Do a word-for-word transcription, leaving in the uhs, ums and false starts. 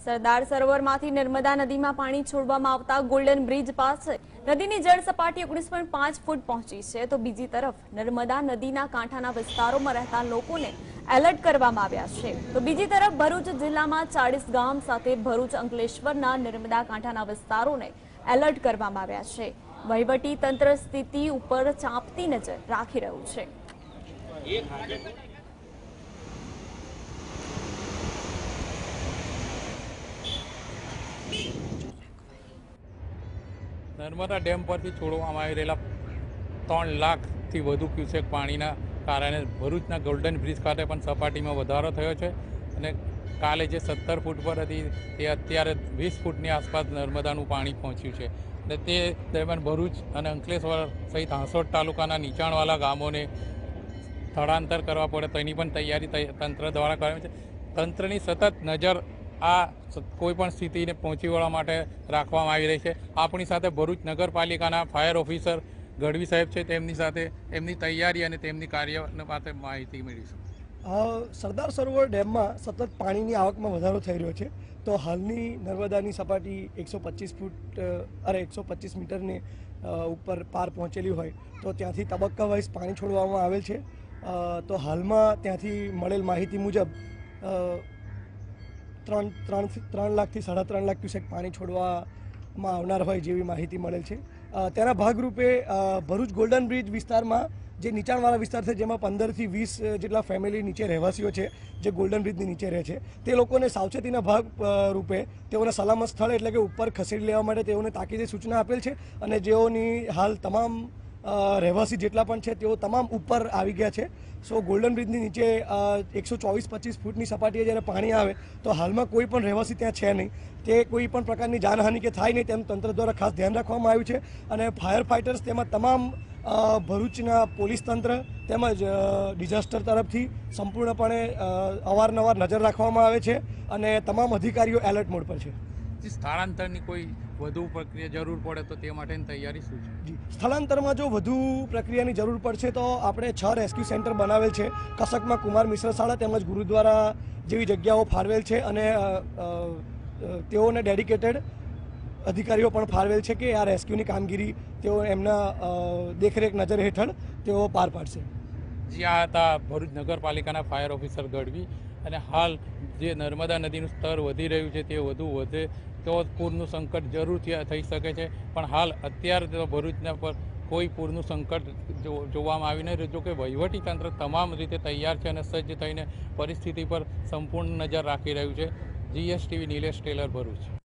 સરદાર સરોવરમાંથી નર્મદા નદીમાં પાણી છોડવામાં આવતા ગોલ્ડન બ્રિજ પાસે નદીની જળ સપાટી ઓગણીસ પોઈન્ટ પાંચ ફૂટ પહોંચી છે, તો બીજી તરફ નર્મદા નદીના કાંઠાના વિસ્તારોમાં રહેતા લોકોને એલર્ટ કરવામાં આવ્યા છે। તો બીજી તરફ ભરૂચ જિલ્લામાં ચાળીસ ગામ સાથે ભરૂચ અંકલેશ્વરના નર્મદા કાંઠાના વિસ્તારોને એલર્ટ કરવામાં આવ્યા છે। વહીવટી તંત્ર સ્થિતિ ઉપર ચાંપતી નજર રાખી રહ્યું છે। નર્મદા ડેમ પરથી છોડવામાં આવી રહેલા ત્રણ લાખથી વધુ ક્યુસેક પાણીના કારણે ભરૂચના ગોલ્ડન બ્રિજ ખાતે પણ સપાટીમાં વધારો થયો છે અને કાલે જે સત્તર ફૂટ પર હતી તે અત્યારે વીસ ફૂટની આસપાસ નર્મદાનું પાણી પહોંચ્યું છે અને તે દરમિયાન ભરૂચ અને અંકલેશ્વર સહિત હાંસોટ તાલુકાના નીચાણવાળા ગામોને સ્થળાંતર કરવા પડે તેની પણ તૈયારી તંત્ર દ્વારા કરવામાં છે। તંત્રની સતત નજર આ કોઈ પણ સ્થિતિને પહોંચી વળવા માટે રાખવામાં આવી રહી છે। આપણી સાથે ભરૂચ નગરપાલિકાના ફાયર ઓફિસર ગઢવી સાહેબ છે, તેમની સાથે એમની તૈયારી અને તેમની કાર્ય માટે માહિતી મેળવીશું। સરદાર સરોવર ડેમમાં સતત પાણીની આવકમાં વધારો થઈ રહ્યો છે, તો હાલની નર્મદાની સપાટી એકસો પચીસ ફૂટ અરે એકસો પચીસ મીટરને ઉપર પાર પહોંચેલી હોય તો ત્યાંથી તબક્કા વાઇઝ પાણી છોડવામાં આવેલ છે। તો હાલમાં ત્યાંથી મળેલ માહિતી મુજબ ત્રણ ત્રણ ત્રણ લાખથી સાડા ત્રણ લાખ ક્યુસેક પાણી છોડવામાં આવનાર હોય જેવી માહિતી મળેલ છે। તેના ભાગરૂપે ભરૂચ ગોલ્ડન બ્રિજ વિસ્તારમાં જે નીચાણવાળા વિસ્તાર છે, જેમાં પંદરથી વીસ જેટલા ફેમિલી નીચે રહેવાસીઓ છે જે ગોલ્ડન બ્રિજની નીચે રહે છે, તે લોકોને સાવચેતીના ભાગ રૂપે તેઓને સલામત સ્થળ એટલે કે ઉપર ખસેડી લેવા માટે તેઓને તાકીદે સૂચના આપેલ છે અને જેઓની હાલ તમામ રહેવાસી જેટલા પણ છે તેઓ તમામ ઉપર આવી ગયા છે। સો ગોલ્ડન બ્રિજની નીચે એકસો ચોવીસ પચીસ ફૂટની સપાટીએ જ્યારે પાણી આવે તો હાલમાં કોઈ પણ રહેવાસી ત્યાં છે નહીં, તે કોઈ પણ પ્રકારની જાનહાનિ કે થાય નહીં તેમ તંત્ર દ્વારા ખાસ ધ્યાન રાખવામાં આવ્યું છે અને ફાયર ફાઇટર્સ તેમાં તમામ ભરૂચના પોલીસ તંત્ર તેમજ ડિઝાસ્ટર તરફથી સંપૂર્ણપણે અવારનવાર નજર રાખવામાં આવે છે અને તમામ અધિકારીઓ એલર્ટ મોડ પર છે। સ્થળાંતરની કોઈ વધુ પ્રક્રિયા જરૂર પડે તો તે માટેની તૈયારી શું છે? જી, સ્થળાંતરમાં જો વધુ પ્રક્રિયાની જરૂર પડશે તો આપણે છ રેસ્ક્યુ સેન્ટર બનાવેલ છે। કસકમાં કુમાર મિશ્ર શાળા તેમજ ગુરુદ્વારા જેવી જગ્યાઓ ફાળવેલ છે અને તેઓને ડેડિકેટેડ અધિકારીઓ પણ ફાળવેલ છે કે આ રેસ્ક્યુની કામગીરી તેઓ એમના દેખરેખ નજર હેઠળ તેઓ પાર પાડશે। જી, આ હતા ભરૂચ નગરપાલિકાના ફાયર ઓફિસર ગઢવી અને હાલ જે નર્મદા નદીનું સ્તર વધી રહ્યું છે તે વધુ વધે તો પૂરનું સંકટ જરૂરથી થઈ શકે છે, પણ હાલ અત્યારે તો ભરૂચના પર કોઈ પૂરનું સંકટ જોવામાં આવી નહીં રહ્યું। જો કે વહીવટી તંત્ર તમામ રીતે તૈયાર છે અને સજ્જ થઈને પરિસ્થિતિ પર સંપૂર્ણ નજર રાખી રહ્યું છે। જીએસટીવી નિલેશ ટેલર, ભરૂચ।